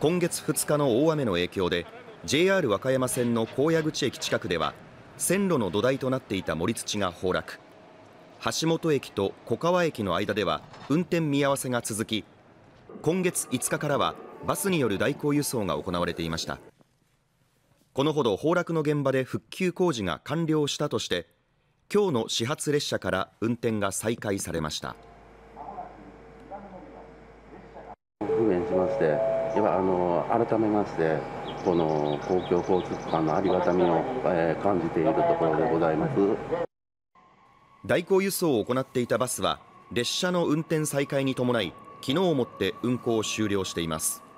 今月2日の大雨の影響で JR 和歌山線の高野口駅近くでは線路の土台となっていた盛り土が崩落、橋本駅と小川駅の間では運転見合わせが続き、今月5日からはバスによる代行輸送が行われていました。このほど崩落の現場で復旧工事が完了したとして、今日の始発列車から運転が再開されました。 不便しまして、改めましてこの公共交通機関のありがたみを、感じているところでございます。 代行輸送を行っていたバスは列車の運転再開に伴い昨日をもって運行を終了しています。